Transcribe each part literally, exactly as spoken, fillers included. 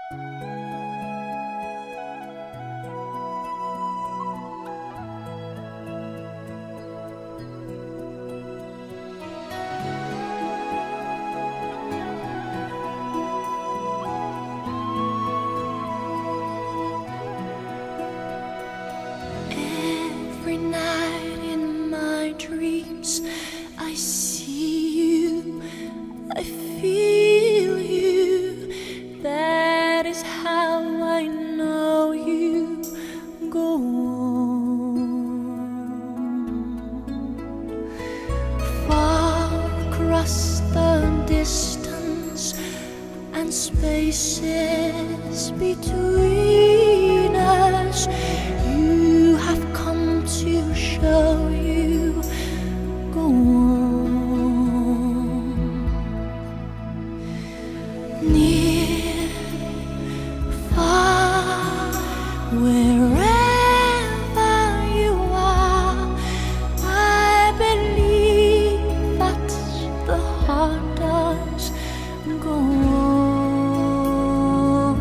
Every night in my dreams I see you, I feel you. That is how I know you. Go on. Far across the distance and spaces between us, you have come to show you. Go on. Near, far, wherever you are, I believe that the heart does. Go on.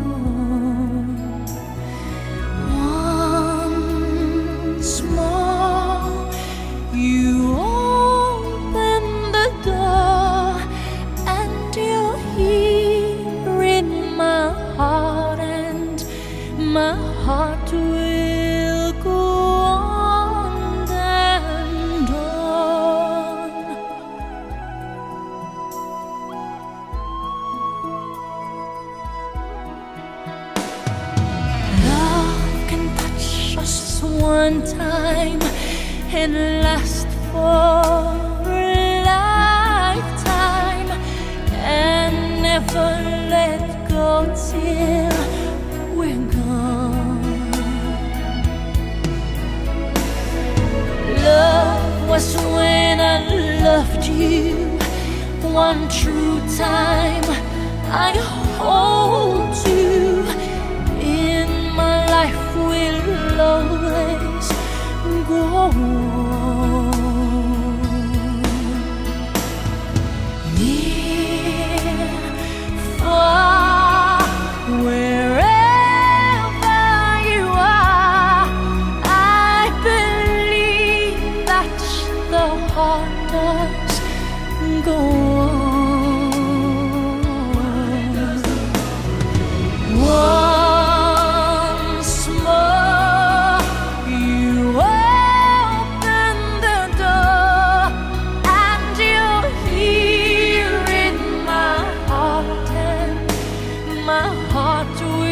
Once more, you open the door, and you're here in my heart, and my heart will go on and on. Love can touch us one time and last for a lifetime, and never let go till we're gone. Love was when I loved you one true time. I hold you in my life, will always go on. Near, far, wherever you are, I believe that the heart does go on. Once more, you open the door, and you're here in my heart, and my heart will